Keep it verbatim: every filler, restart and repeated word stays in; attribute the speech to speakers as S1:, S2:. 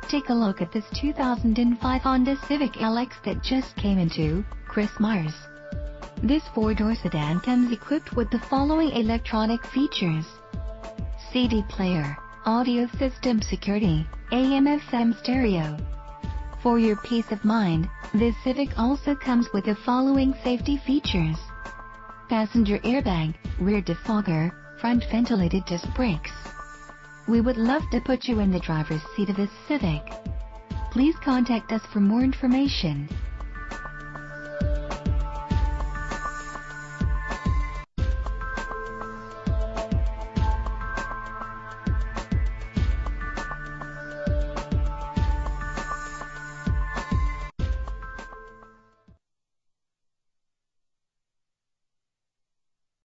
S1: take a look at this two thousand five Honda Civic L X that just came into Christmas. This four-door sedan comes equipped with the following electronic features: C D player, audio system security, A M F M stereo. For your peace of mind, this Civic also comes with the following safety features: passenger airbag, rear defogger, front ventilated disc brakes. We would love to put you in the driver's seat of this Civic. Please contact us for more information.